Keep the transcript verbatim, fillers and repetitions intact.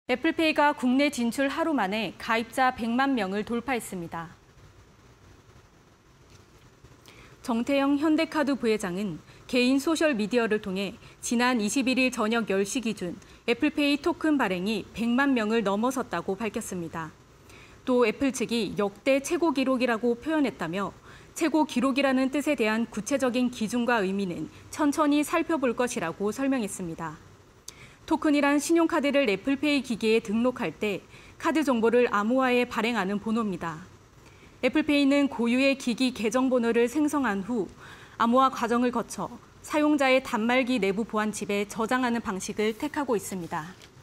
애플페이가 국내 진출 하루 만에 가입자 백만 명을 돌파했습니다. 정태영 현대카드 부회장은 개인 소셜미디어를 통해 지난 이십일 일 저녁 열 시 기준 애플페이 토큰 발행이 백만 명을 넘어섰다고 밝혔습니다. 또 애플 측이 역대 최고 기록이라고 표현했다며 최고 기록이라는 뜻에 대한 구체적인 기준과 의미는 천천히 살펴볼 것이라고 설명했습니다. 토큰이란 신용카드를 애플페이 기기에 등록할 때 카드 정보를 암호화해 발행하는 번호입니다. 애플페이는 고유의 기기 계정 번호를 생성한 후 암호화 과정을 거쳐 사용자의 단말기 내부 보안칩에 저장하는 방식을 택하고 있습니다.